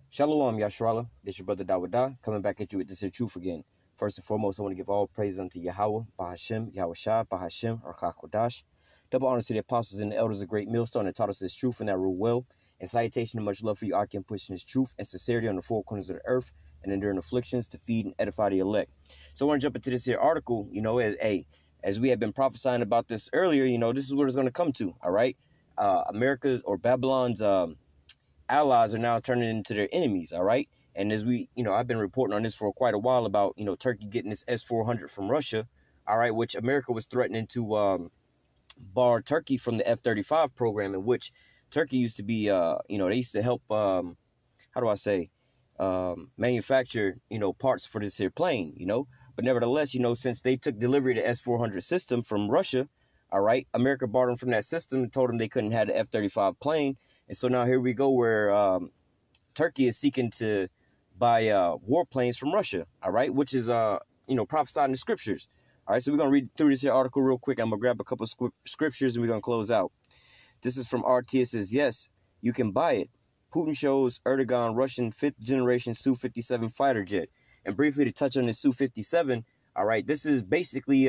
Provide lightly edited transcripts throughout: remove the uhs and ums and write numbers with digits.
Shalom, Yashrala. This your brother Dawada, coming back at you with this here truth again. First and foremost, I want to give all praise unto Yahweh, Bahashem, Yahweh Shai, Bahashem, Archakodash. Double honors to the apostles and the elders of Great Millstone that taught us this truth and that rule well. And salutation and much love for you, Akim, pushing this truth and sincerity on the four corners of the earth and enduring afflictions to feed and edify the elect. So I want to jump into this here article, as we have been prophesying about this earlier, this is what it's going to come to, all right? America's or Babylon's allies are now turning into their enemies, all right? And as we, I've been reporting on this for quite a while about, Turkey getting this S-400 from Russia, all right, which America was threatening to bar Turkey from the F-35 program, in which Turkey used to be, they used to help, manufacture, parts for this here plane, But nevertheless, since they took delivery of the S-400 system from Russia, all right, America barred them from that system and told them they couldn't have the F-35 plane. And so now here we go where Turkey is seeking to buy warplanes from Russia, all right, which is, prophesied in the scriptures. All right, so we're going to read through this here article real quick. I'm going to grab a couple of scriptures and we're going to close out. This is from RT. It says, yes, you can buy it. Putin shows Erdogan Russian 5th generation Su-57 fighter jet. And briefly to touch on the Su-57, all right, this is basically,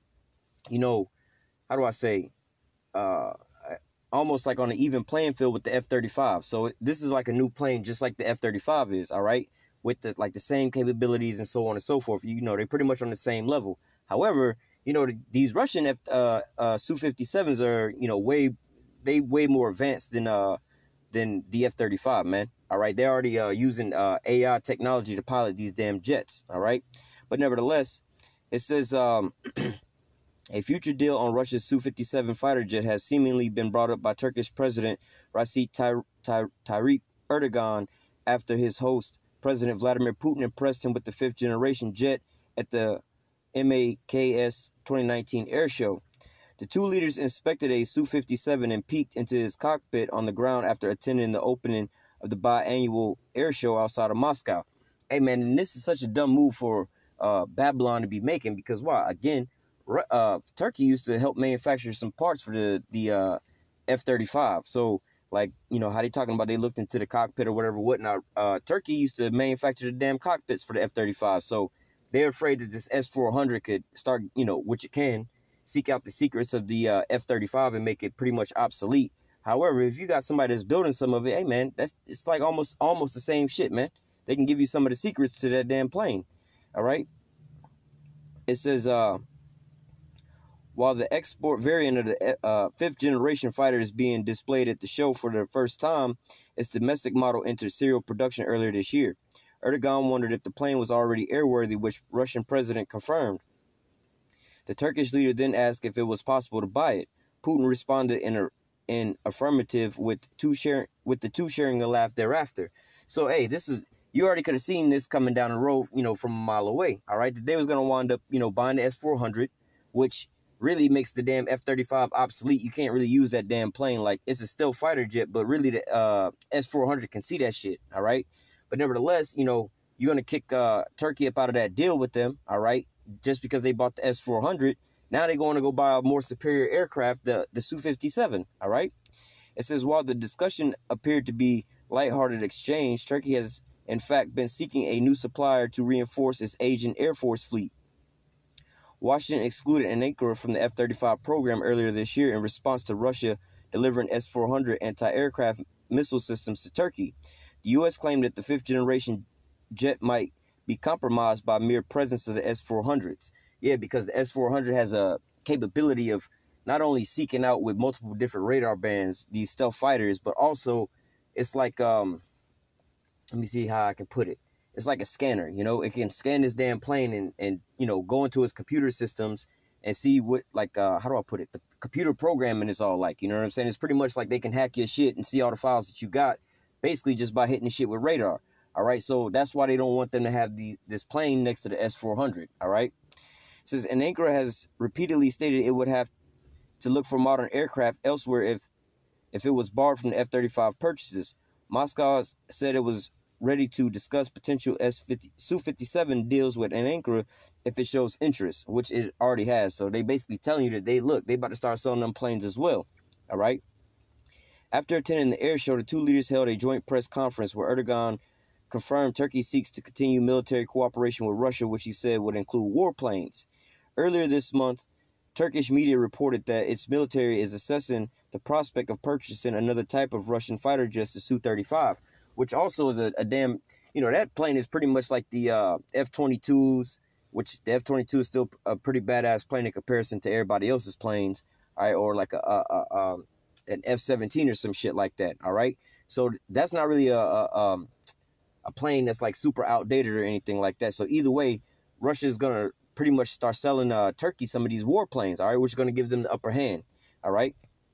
almost like on an even playing field with the F-35. So this is like a new plane, just like the F-35 is, all right, with the same capabilities and so on and so forth. They're pretty much on the same level. However, these Russian Su-57s are, way more advanced than the F-35, man. All right, they're already using AI technology to pilot these damn jets. All right, but nevertheless, it says a future deal on Russia's Su-57 fighter jet has seemingly been brought up by Turkish President Recep Tayyip Erdogan after his host, President Vladimir Putin, impressed him with the 5th generation jet at the MAKS 2019 air show. The two leaders inspected a Su-57 and peeked into his cockpit on the ground after attending the opening of the biannual air show outside of Moscow. Hey, man, and this is such a dumb move for Babylon to be making because, why? Again, Turkey used to help manufacture some parts for the F-35. So, like, how they talking about they looked into the cockpit or whatnot. Turkey used to manufacture the damn cockpits for the F-35. So they're afraid that this S-400 could start, which it can, seek out the secrets of the F-35 and make it pretty much obsolete. However, if you got somebody that's building some of it, hey, man, it's like almost the same shit, man. They can give you some of the secrets to that damn plane. All right. It says, while the export variant of the 5th generation fighter is being displayed at the show for the first time, its domestic model entered serial production earlier this year. Erdogan wondered if the plane was already airworthy, which Russian president confirmed. The Turkish leader then asked if it was possible to buy it. Putin responded in affirmative, with the two sharing a laugh thereafter. So, hey, you already could have seen this coming down the road, from a mile away. All right, that they was gonna wind up, buying the S-400, which really makes the damn F-35 obsolete. You can't really use that damn plane. Like, it's a stealth fighter jet, but really the S-400 can see that shit, all right? But nevertheless, you're going to kick Turkey up out of that deal with them, all right, just because they bought the S-400. Now they're going to go buy a more superior aircraft, the Su-57, all right? It says, while the discussion appeared to be lighthearted exchange, Turkey has, in fact, been seeking a new supplier to reinforce its aging Air Force fleet. Washington excluded an Ankara from the F-35 program earlier this year in response to Russia delivering S-400 anti-aircraft missile systems to Turkey. The U.S. claimed that the 5th generation jet might be compromised by mere presence of the S-400s. Yeah, because the S-400 has a capability of not only seeking out with multiple different radar bands these stealth fighters, but also it's like, let me see how I can put it. It's like a scanner, it can scan this damn plane and go into its computer systems and see what, like, how do I put it? The computer programming is all like, you know what I'm saying? It's pretty much like they can hack your shit and see all the files that you got basically just by hitting the shit with radar. All right. So that's why they don't want them to have this plane next to the S-400. All right. It says, and Ankara has repeatedly stated it would have to look for modern aircraft elsewhere if it was barred from the F-35 purchases. Moscow said it was ready to discuss potential Su-57 deals with Ankara if it shows interest, which it already has. So they basically telling you that they about to start selling them planes as well. All right. After attending the air show, the two leaders held a joint press conference where Erdogan confirmed Turkey seeks to continue military cooperation with Russia, which he said would include warplanes. Earlier this month, Turkish media reported that its military is assessing the prospect of purchasing another type of Russian fighter jet, the Su-35, which also is a damn, that plane is pretty much like the F-22s, which the F-22 is still a pretty badass plane in comparison to everybody else's planes, all right, or like an F-17 or some shit like that, all right? So that's not really a plane that's like super outdated or anything like that. So either way, Russia is going to pretty much start selling Turkey some of these warplanes, all right, which is going to give them the upper hand, all right?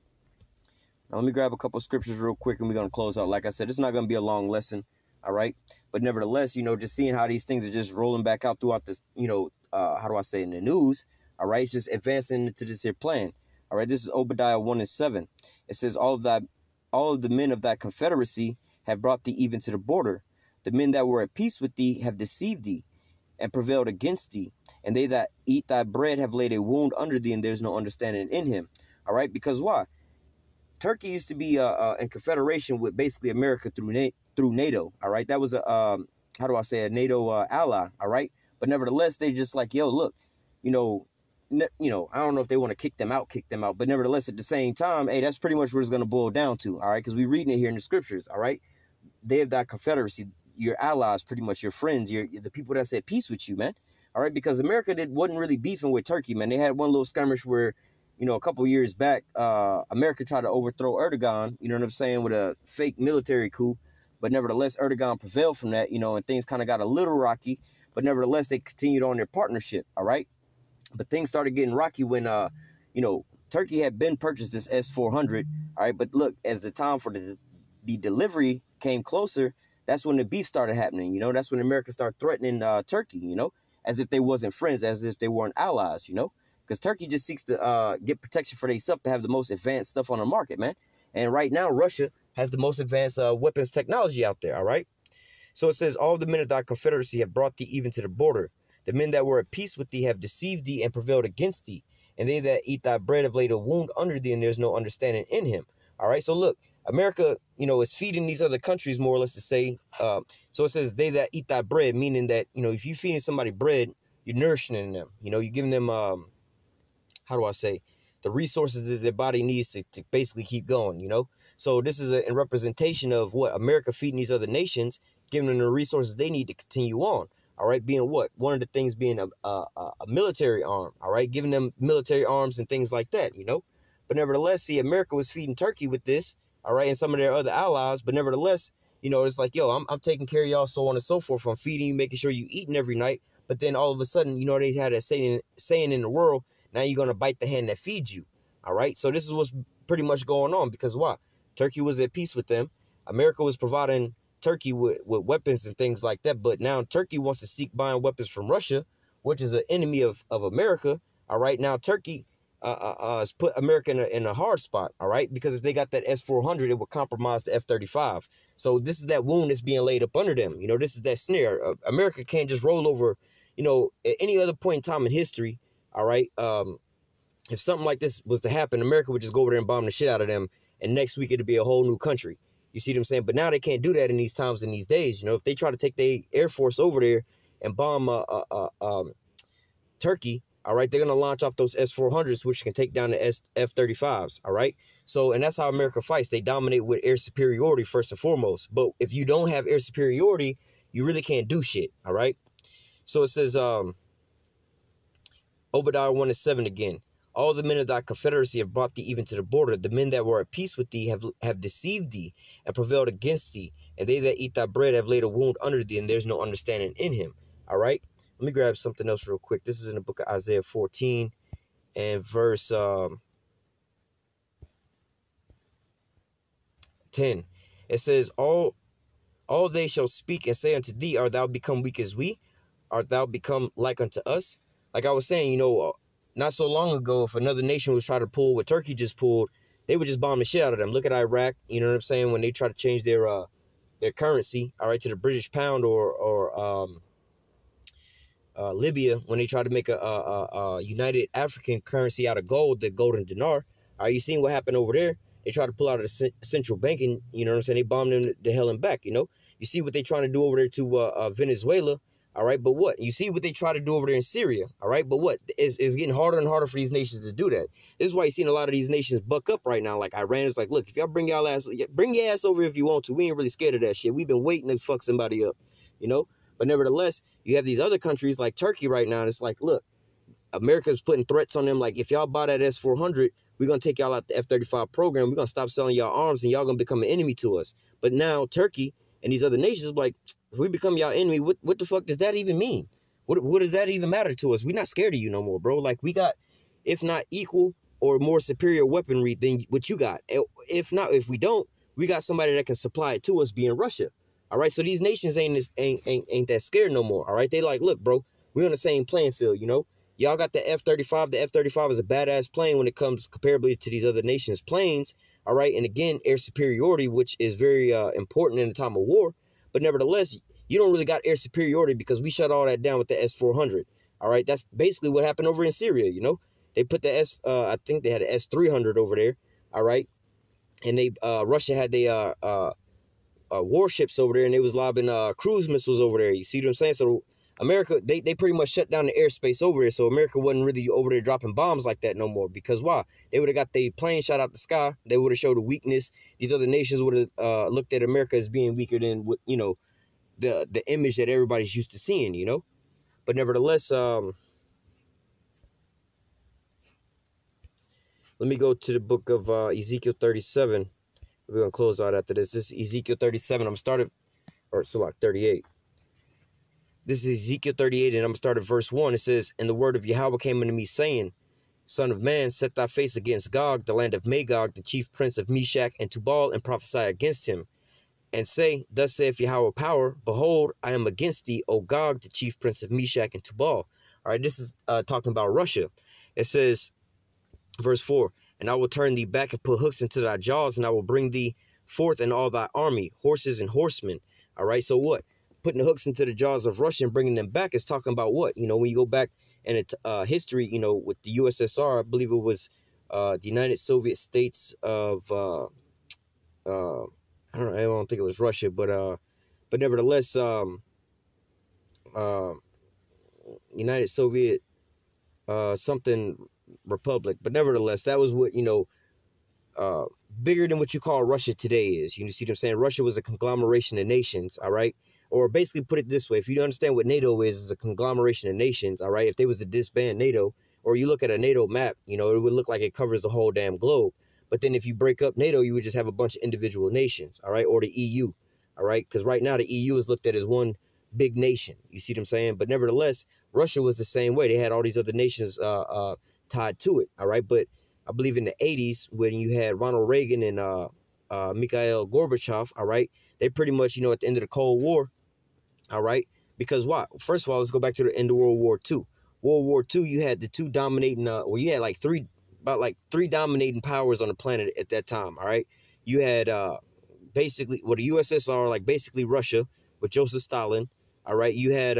Now, let me grab a couple scriptures real quick, and we're going to close out. Like I said, it's not going to be a long lesson, all right? But nevertheless, just seeing how these things are just rolling back out throughout this, how do I say, in the news, all right? It's just advancing into this here plan, all right? This is Obadiah 1:7. It says, all of the men of thy confederacy have brought thee even to the border. The men that were at peace with thee have deceived thee and prevailed against thee. And they that eat thy bread have laid a wound under thee, and there's no understanding in him. All right? Because why? Turkey used to be in confederation with basically America through NATO. All right? That was a NATO ally. All right? But nevertheless, they just like, yo, look, I don't know if they want to kick them out. But nevertheless, at the same time, hey, that's pretty much what it's going to boil down to. All right? Because we're reading it here in the scriptures. All right? They have that confederacy. Your allies, pretty much your friends, the people that said peace with you, man. All right, because America wasn't really beefing with Turkey, man. They had one little skirmish where, a couple years back, America tried to overthrow Erdogan, you know what I'm saying, with a fake military coup. But nevertheless, Erdogan prevailed from that, and things kind of got a little rocky. But nevertheless, they continued on their partnership, all right? But things started getting rocky when, Turkey had been purchased this S-400, all right? But look, as the time for the delivery came closer, that's when the beef started happening, That's when America started threatening Turkey, as if they wasn't friends, as if they weren't allies, Because Turkey just seeks to get protection for themselves to have the most advanced stuff on the market, man. And right now, Russia has the most advanced weapons technology out there, all right? So it says, all the men of thy confederacy have brought thee even to the border. The men that were at peace with thee have deceived thee and prevailed against thee. And they that eat thy bread have laid a wound under thee, and there's no understanding in him. All right, so look. America, is feeding these other countries more or less to say. So it says they that eat thy bread, meaning that, if you're feeding somebody bread, you're nourishing them. You're giving them, how do I say, the resources that their body needs to basically keep going, So this is a representation of what America feeding these other nations, giving them the resources they need to continue on. All right, being what? One of the things being a military arm, all right, giving them military arms and things like that, But nevertheless, see, America was feeding Turkey with this. All right, and some of their other allies, but nevertheless, it's like, yo, I'm taking care of y'all, so on and so forth. I'm feeding you, making sure you eating every night. But then all of a sudden, they had a saying in the world, now you're going to bite the hand that feeds you. All right, so this is what's pretty much going on, because why? Turkey was at peace with them. America was providing Turkey with weapons and things like that. But now Turkey wants to seek buying weapons from Russia, which is an enemy of America. All right, now Turkey has put America in a hard spot, all right? Because if they got that S-400, it would compromise the F-35. So this is that wound that's being laid up under them. This is that snare. America can't just roll over, at any other point in time in history, all right? If something like this was to happen, America would just go over there and bomb the shit out of them, and next week it'd be a whole new country. You see what I'm saying? But now they can't do that in these times and these days. If they try to take their Air Force over there and bomb Turkey, all right, they're going to launch off those S-400s, which can take down the F-35s, all right? So, and that's how America fights. They dominate with air superiority first and foremost. But if you don't have air superiority, you really can't do shit, all right? So it says, Obadiah 1:7 again. All the men of thy confederacy have brought thee even to the border. The men that were at peace with thee have deceived thee and prevailed against thee. And they that eat thy bread have laid a wound under thee, and there's no understanding in him, all right? Let me grab something else real quick. This is in the book of Isaiah 14 and verse 10. It says, all they shall speak and say unto thee, art thou become weak as we? Art thou become like unto us? Like I was saying, not so long ago, if another nation was trying to pull what Turkey just pulled, they would just bomb the shit out of them. Look at Iraq, you know what I'm saying, when they try to change their currency, all right, to the British pound or Libya, when they tried to make a United African currency out of gold, the golden dinar. Are you seeing what happened over there? They try to pull out of the central banking, you know what I'm saying? They bombed them to hell and back, you know? You see what they trying to do over there to Venezuela, all right? But what? You see what they try to do over there in Syria, all right? But what? It's getting harder and harder for these nations to do that. This is why you're seeing a lot of these nations buck up right now. Like Iran is like, look, if y'all bring your ass over if you want to. We ain't really scared of that shit. We've been waiting to fuck somebody up, you know? But nevertheless, you have these other countries like Turkey right now, and it's like, look, America's putting threats on them. Like, if y'all buy that S-400, we're going to take y'all out the F-35 program. We're going to stop selling y'all arms, and y'all going to become an enemy to us. But now Turkey and these other nations like, if we become y'all enemy, what the fuck does that even mean? What does that even matter to us? We're not scared of you no more, bro. Like, we got, if not equal or more superior weaponry than what you got. If not, if we don't, we got somebody that can supply it to us, being Russia. All right, so these nations ain't that scared no more. All right, they like, look, bro, we're on the same playing field, you know? Y'all got the F-35. The F-35 is a badass plane when it comes comparably to these other nations' planes. All right. And again, air superiority, which is very important in a time of war. But nevertheless, you don't really got air superiority because we shut all that down with the S-400. All right. That's basically what happened over in Syria. You know, they put the I think they had the S-300 over there. All right. And Russia had the warships over there, and they was lobbing cruise missiles over there. You see what I'm saying? So America, they pretty much shut down the airspace over there, so America wasn't really over there dropping bombs like that no more. Because why? They would have got the plane shot out the sky. They would have showed a weakness. These other nations would have looked at America as being weaker than what, you know, the image that everybody's used to seeing, you know. But nevertheless, let me go to the book of Ezekiel 37. We're gonna close out after this. This is Ezekiel 37. I'm started, or so like 38. This is Ezekiel 38, and I'm going to start at verse 1. It says, and the word of Yahweh came unto me, saying, Son of man, set thy face against Gog, the land of Magog, the chief prince of Meshach and Tubal, and prophesy against him. And say, Thus saith Yahweh power, behold, I am against thee, O Gog, the chief prince of Meshach and Tubal. All right, this is talking about Russia. It says, verse 4, and I will turn thee back and put hooks into thy jaws, and I will bring thee forth in all thy army, horses and horsemen. All right, so what? Putting the hooks into the jaws of Russia and bringing them back is talking about what? You know, when you go back in history, you know, with the USSR, I believe it was the United Soviet States of, I don't think it was Russia, but nevertheless, United Soviet something Republic. But nevertheless, that was what, you know, bigger than what you call Russia today is. You see what I'm saying? Russia was a conglomeration of nations, all right? Or basically put it this way, if you understand what NATO is, it's a conglomeration of nations, all right? If they was to disband NATO, or you look at a NATO map, you know, it would look like it covers the whole damn globe. But then if you break up NATO, you would just have a bunch of individual nations, all right? Or the EU, all right? Because right now the EU is looked at as one big nation. You see what I'm saying? But nevertheless, Russia was the same way. They had all these other nations tied to it, all right? But I believe in the 80s, when you had Ronald Reagan and Mikhail Gorbachev, all right, they pretty much, you know, at the end of the Cold War, all right, because why? First of all, let's go back to the end of World War II. World War II, you had the two dominating, well, you had like three dominating powers on the planet at that time, all right? You had basically, well, the USSR, like basically Russia with Joseph Stalin, all right? You had,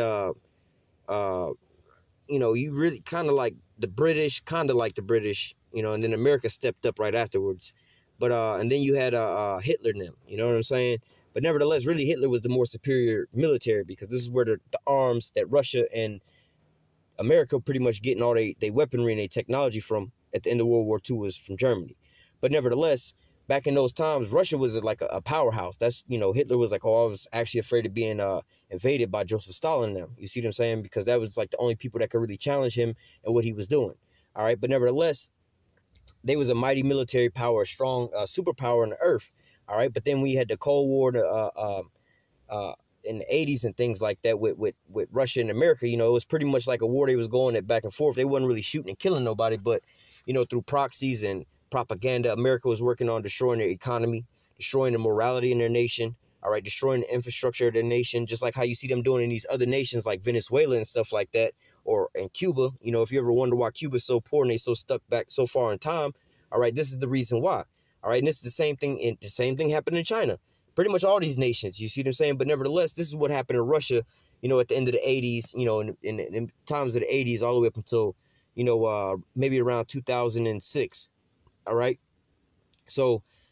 you know, you really kind of like the British, you know, and then America stepped up right afterwards. But and then you had Hitler and them, you know what I'm saying? But nevertheless, really Hitler was the more superior military, because this is where the arms that Russia and America pretty much getting all they weaponry and their technology from at the end of World War II was from Germany. But nevertheless, back in those times, Russia was like a powerhouse. That's, you know, Hitler was like, oh, I was actually afraid of being invaded by Joseph Stalin and them. You see what I'm saying? Because that was like the only people that could really challenge him and what he was doing. All right. But nevertheless, they was a mighty military power, a strong superpower on the earth. All right. But then we had the Cold War in the 80s and things like that with Russia and America. You know, it was pretty much like a war. They was going at back and forth. They wasn't really shooting and killing nobody, but, you know, through proxies and propaganda, America was working on destroying their economy, destroying the morality in their nation. All right, destroying the infrastructure of their nation, just like how you see them doing in these other nations like Venezuela and stuff like that, or in Cuba. You know, if you ever wonder why Cuba's so poor and they so stuck back so far in time, all right, this is the reason why. All right, and this is the same thing. The same thing happened in China. Pretty much all these nations, you see what I'm saying? But nevertheless, this is what happened in Russia, you know, at the end of the 80s, you know, in times of the 80s, all the way up until, you know, maybe around 2006. All right. So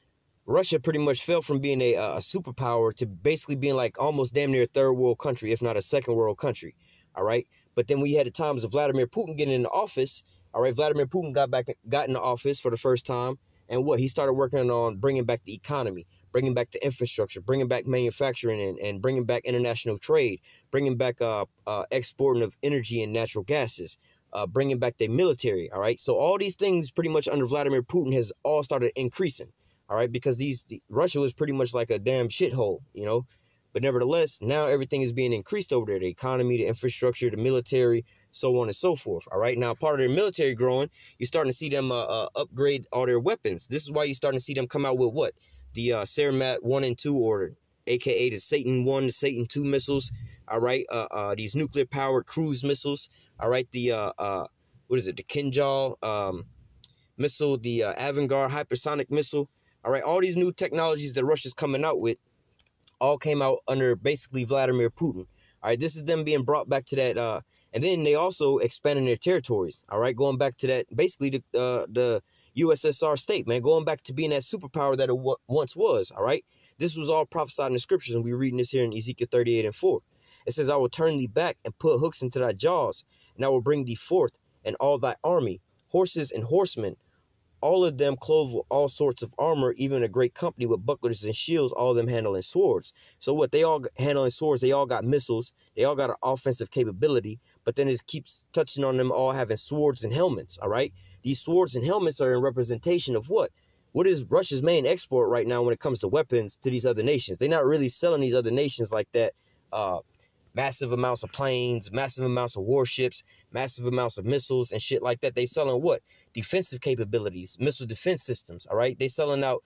Russia pretty much fell from being a superpower to basically being like almost damn near a third world country, if not a second world country. All right. But then we had the times of Vladimir Putin getting into office. All right. Vladimir Putin got into office for the first time. And what? He started working on bringing back the economy, bringing back the infrastructure, bringing back manufacturing and bringing back international trade, bringing back exporting of energy and natural gases, bringing back their military. All right. So all these things pretty much under Vladimir Putin has all started increasing. All right, because Russia was pretty much like a damn shithole, you know. But nevertheless, now everything is being increased over there. The economy, the infrastructure, the military, so on and so forth. All right, now part of their military growing, you're starting to see them upgrade all their weapons. This is why you're starting to see them come out with what? The Cermat 1 and 2 order, a.k.a. the Satan 1, the Satan 2 missiles. All right, these nuclear-powered cruise missiles. All right, the, what is it, the Kinjal missile, the Avangard hypersonic missile. All right, all these new technologies that Russia's coming out with all came out under basically Vladimir Putin. All right, this is them being brought back to that. And then they also expanding their territories. All right, going back to that, basically the USSR state, man, going back to being that superpower that it once was. All right, this was all prophesied in the scriptures, and we're reading this here in Ezekiel 38:4. It says, I will turn thee back and put hooks into thy jaws, and I will bring thee forth and all thy army, horses and horsemen, all of them clothed with all sorts of armor, even a great company with bucklers and shields, all of them handling swords. So what? They all handling swords. They all got missiles. They all got an offensive capability. But then it keeps touching on them all having swords and helmets. All right. These swords and helmets are in representation of what? What is Russia's main export right now when it comes to weapons to these other nations? They're not really selling these other nations like that. Massive amounts of planes, massive amounts of warships, massive amounts of missiles and shit like that. They selling what? Defensive capabilities, missile defense systems. All right. They selling out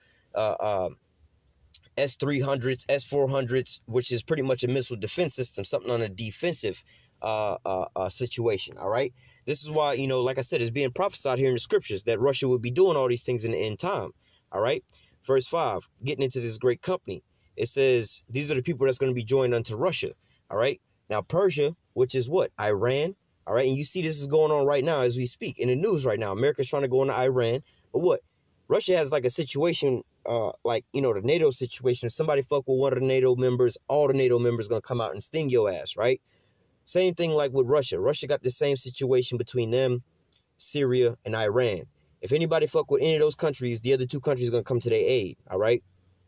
S-300s, S-400s, which is pretty much a missile defense system, something on a defensive situation. All right. This is why, you know, like I said, it's being prophesied here in the scriptures that Russia would be doing all these things in the end time. All right. Verse 5, getting into this great company. It says, these are the people that's going to be joined unto Russia. All right. Now, Persia, which is what? Iran. All right. And you see this is going on right now as we speak in the news right now. America's trying to go into Iran. But what? Russia has like a situation like, you know, the NATO situation. If somebody fuck with one of the NATO members, all the NATO members going to come out and sting your ass. Right. Same thing like with Russia. Russia got the same situation between them, Syria and Iran. If anybody fuck with any of those countries, the other two countries are going to come to their aid. All right.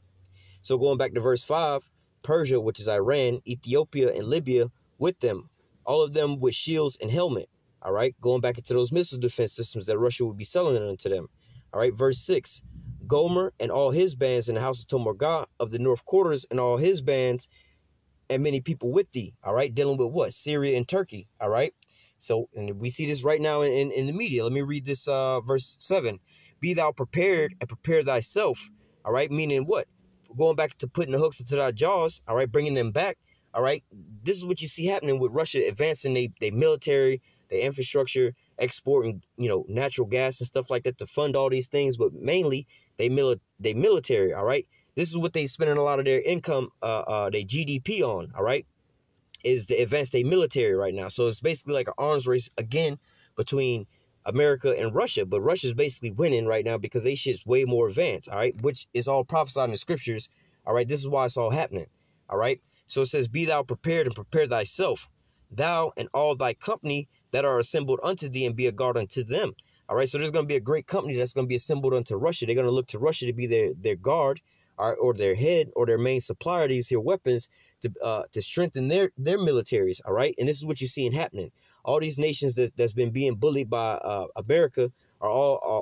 So going back to verse 5, Persia, which is Iran, Ethiopia, and Libya with them, all of them with shields and helmet. All right, going back into those missile defense systems that Russia would be selling unto them. All right, verse 6, Gomer and all his bands in the house of Tomorgah of the north quarters and all his bands and many people with thee. All right, dealing with what? Syria and Turkey. All right, so and we see this right now in the media. Let me read this verse 7. Be thou prepared and prepare thyself. All right, meaning what? Going back to putting the hooks into our jaws, all right, bringing them back, all right. This is what you see happening with Russia advancing their military, their infrastructure, exporting, you know, natural gas and stuff like that to fund all these things, but mainly they military, all right. This is what they spending a lot of their income, their GDP on, all right, is to advance their military right now. So it's basically like an arms race again between America and Russia, but Russia's basically winning right now because they shit's way more advanced, all right, which is all prophesied in the scriptures, all right. This is why it's all happening, all right. So it says, be thou prepared and prepare thyself, thou and all thy company that are assembled unto thee, and be a guard unto them, all right. So there's going to be a great company that's going to be assembled unto Russia. They're going to look to Russia to be their guard, or their head, or their main supplier of these here weapons to strengthen their militaries, all right. And this is what you're seeing happening. All these nations that's been being bullied by America are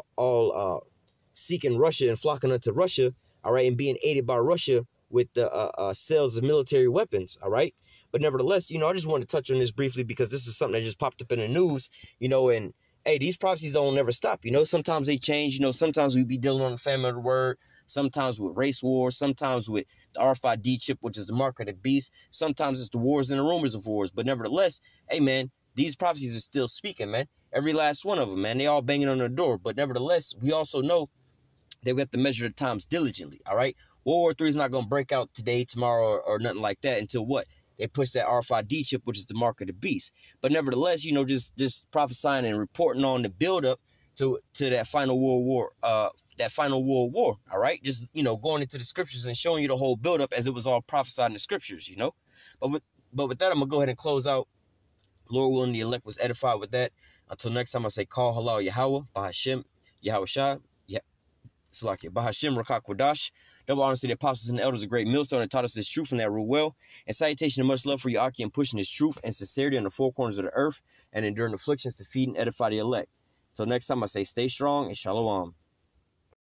all seeking Russia and flocking unto Russia, all right, and being aided by Russia with the sales of military weapons, all right. But nevertheless, you know, I just wanted to touch on this briefly because this is something that just popped up in the news, you know, and hey, these prophecies don't never stop, you know. Sometimes they change, you know. Sometimes we be dealing on the famine of the word, sometimes with race wars, sometimes with the RFID chip, which is the mark of the beast. Sometimes it's the wars and the rumors of wars. But nevertheless, hey, man, these prophecies are still speaking, man. Every last one of them, man. They all banging on the door. But nevertheless, we also know that we have to measure the times diligently, all right? World War III is not going to break out today, tomorrow, or nothing like that until what? They push that RFID chip, which is the mark of the beast. But nevertheless, you know, just prophesying and reporting on the buildup to that final world war, all right? Just, going into the scriptures and showing you the whole buildup as it was all prophesied in the scriptures, But with that, I'm going to go ahead and close out. Lord willing, the elect was edified with that. Until next time, I say, call halal Yahweh, Bahashem, Yahweh Shah, Salakia, Bahashem, Rakak Wadash. Double honor to the apostles and the elders, a great millstone that taught us this truth and that rule well. And salutation and much love for Yaki and pushing this truth and sincerity in the four corners of the earth and enduring afflictions to feed and edify the elect. Till next time, I say, stay strong and shalom.